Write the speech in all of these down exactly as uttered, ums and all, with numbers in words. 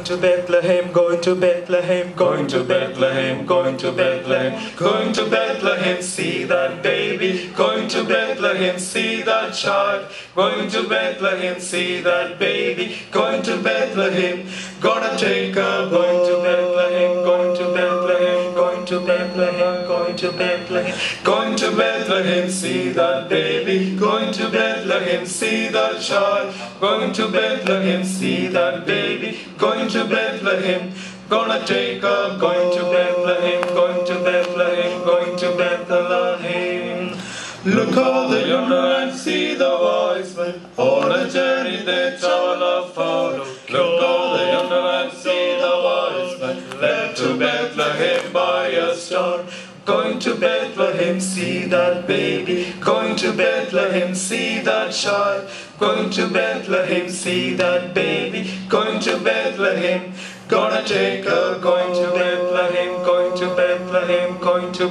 to Bethlehem, going to Bethlehem, going to Bethlehem, going to Bethlehem, going to Bethlehem, see that baby, going to Bethlehem, see that child, going to Bethlehem, see that baby, going to Bethlehem, gonna take her, going to Bethlehem, going to Bethlehem, going to Bethlehem, going to Bethlehem, going to Bethlehem, see that baby, going to Bethlehem, see that child, going to Bethlehem, see that baby, going to Bethlehem, gonna take her, going to Bethlehem, going to Bethlehem, going to Bethlehem. Look over yonder and see the wise men, on a journey they travel follow. Look over yonder and see the wise men, led to Bethlehem by a star. Going to Bethlehem, see that baby, going to Bethlehem, see that child, going to Bethlehem, see that baby, going to Bethlehem, gonna take her, going to Bethlehem, going to Bethlehem, going to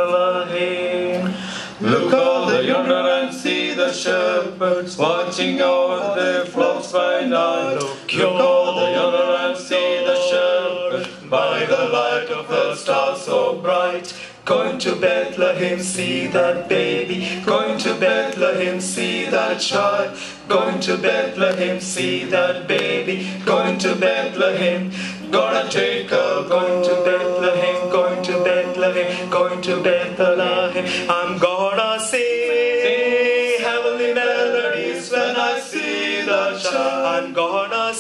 Bethlehem. Look over yonder and see the shepherds watching over their flocks by night. Look over yonder and see the shepherds by the light of the star so bright. Going to Bethlehem, see that baby, going to Bethlehem, see that child, going to Bethlehem, see that baby, going to Bethlehem, gonna take her, going to Bethlehem, going to Bethlehem, going to Bethlehem. I'm gonna sing heavenly melodies when I see the child. I'm gonna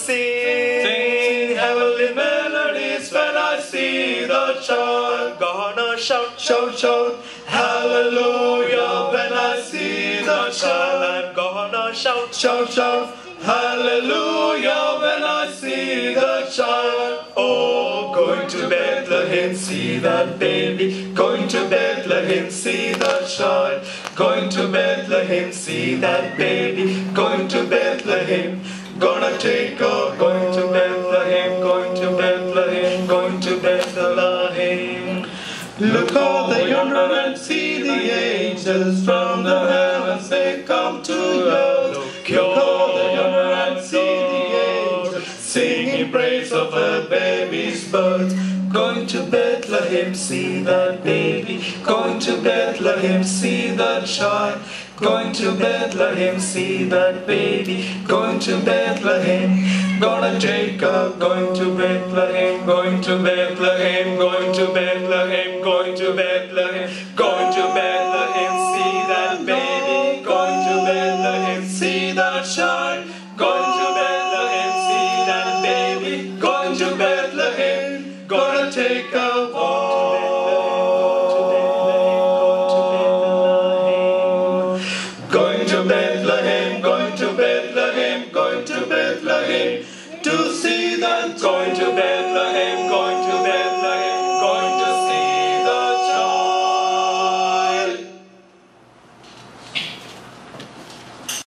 sing heavenly melodies when I see the child. Gonna shout, shout, shout, hallelujah when I see the child. I'm gonna shout, shout, shout, hallelujah when I see the child. Oh, going to Bethlehem, see that baby, going to Bethlehem, see the child, going to Bethlehem, see that baby, going to Bethlehem, gonna take her, going to Bethlehem, going to Bethlehem, going to Bethlehem. Look over yonder and see the angels from the heavens, they come to earth. Look over yonder and see the angels singing praise of a baby's birth. Going to Bethlehem, see that baby, going to Bethlehem, see that child, going to Bethlehem, see that baby, going to Bethlehem, gonna take her, going to Bethlehem, going to Bethlehem, going to Bethlehem, going to Bethlehem, going to Bethlehem, see that baby, going to Bethlehem, see that child, going to Bethlehem, see that baby, going to Bethlehem.